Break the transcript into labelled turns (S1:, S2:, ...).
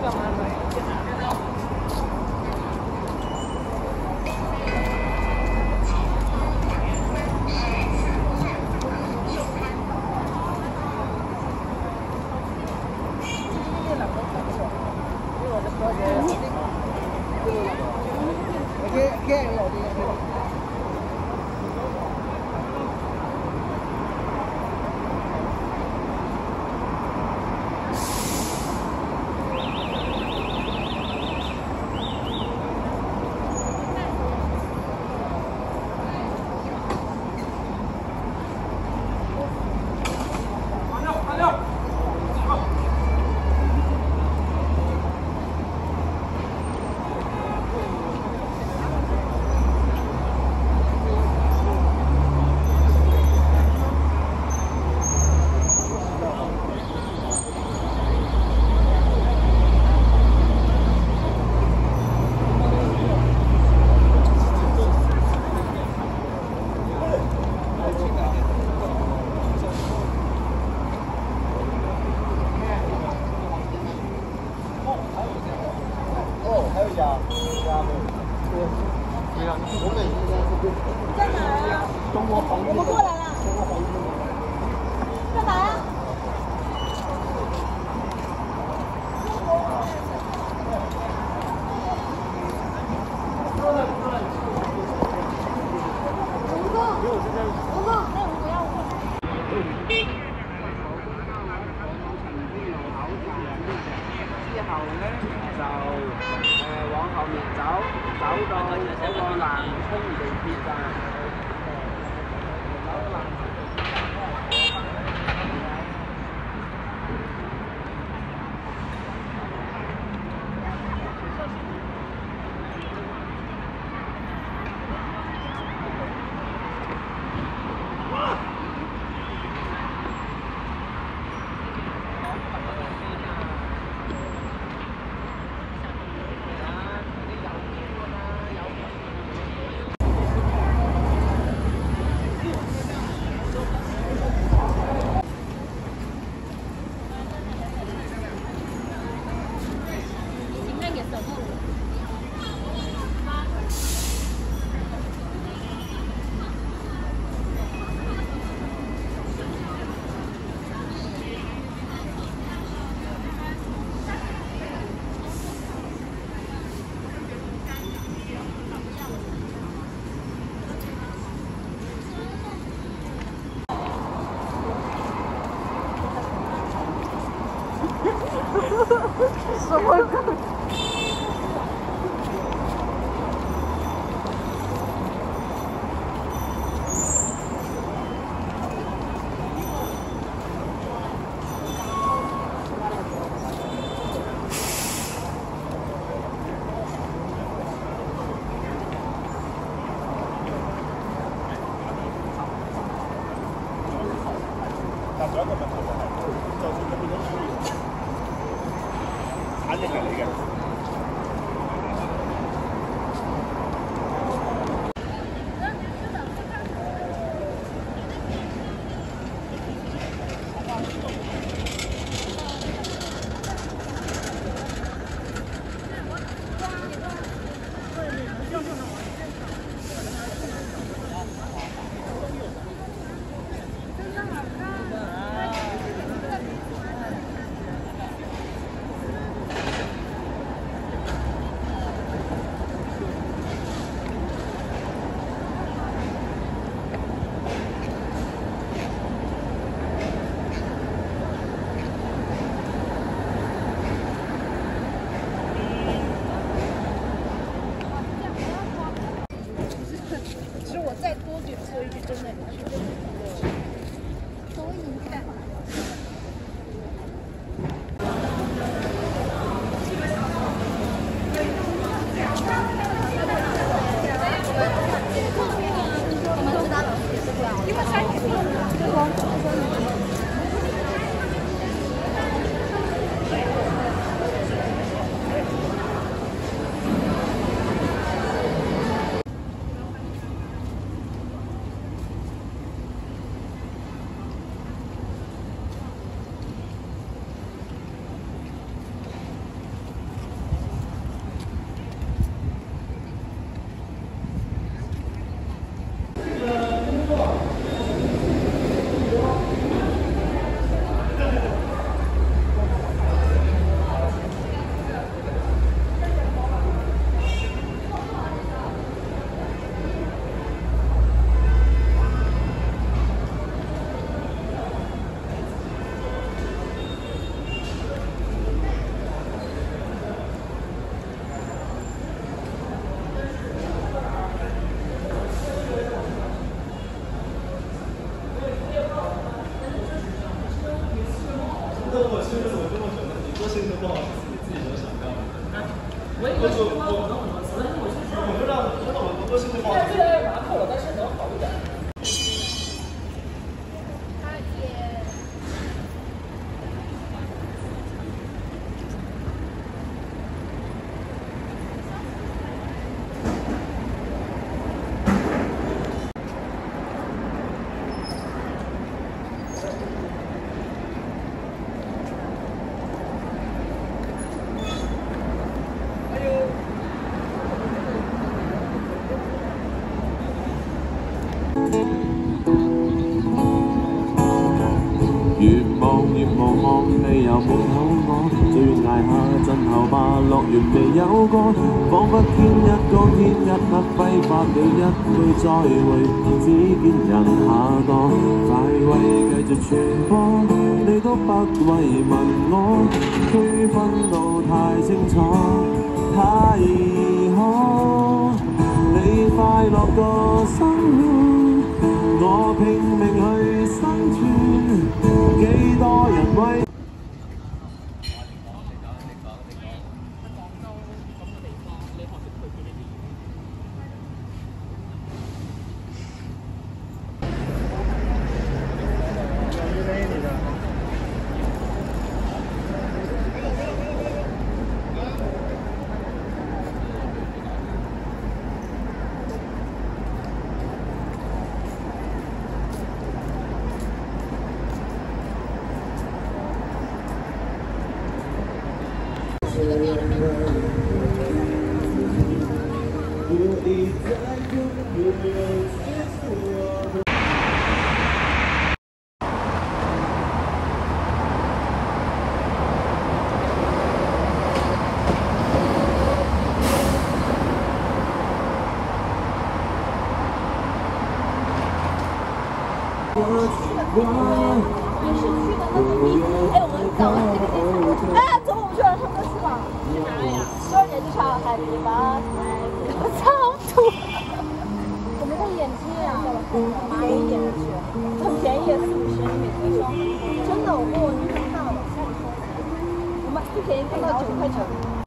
S1: 什么鬼？
S2: 就算佢變咗水，產業嚟嘅。
S1: 那我去了怎么这么准呢？你做性格不好意思，你自己都想到。
S2: 我也是说我能怎么辞？但是我是说，
S1: 我不知道，真的我做性格不好。
S2: 现在把它扣了，但是能好一点。
S3: 越望越無望，你又滿口我，就越捱下陣後吧。樂園未有過，彷彿天一光天一黑，揮發了一句再會，只見人下墮。快慰繼續傳播，你都不慰問我，區分到太清楚，太易可。你快樂過生活，我拼命去生存。幾多人為？
S4: 你是去的那个地，哎，我们走，哎，走，我们去晚上歌去吧。去哪里呀？12点就唱 Happy Birthday， 我超土。我没戴眼镜啊，麻衣眼镜，很便宜，40-50，你每次说。真的，我跟我女朋友看了，我们最便宜看到9块9。